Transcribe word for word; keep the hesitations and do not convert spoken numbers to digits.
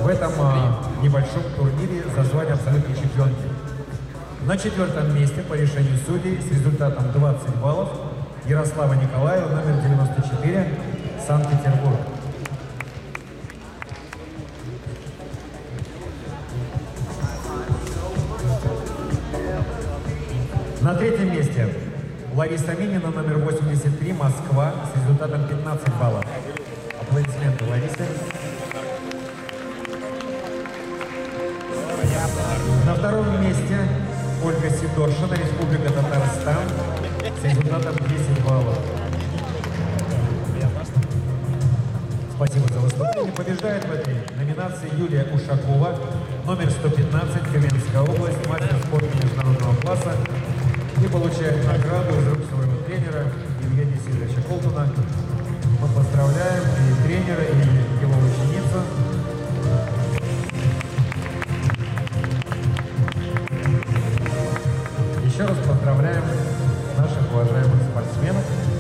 этом а, небольшом турнире за звание абсолютной чемпионки. На четвертом месте по решению судей с результатом двадцать баллов Ярослава Николаева, номер девяносто четыре, Санкт-Петербург. На третьем месте Лариса Минина, номер восемьдесят три, Москва, с результатом пятнадцать баллов. Аплодисменты Ларисе. На втором месте Ольга Сидоршина, Республика Татарстан, с результатом десять баллов. Спасибо за выступление. Побеждает в этой номинации Юлия Ушакова, номер сто пятнадцать, Тюменская область, мастер спорта международного класса, и получает награду из рук своего тренера Евгения Сидоровича Колтуна. Мы поздравляем и тренера, и его ученицу. Еще раз поздравляем наших уважаемых спортсменов.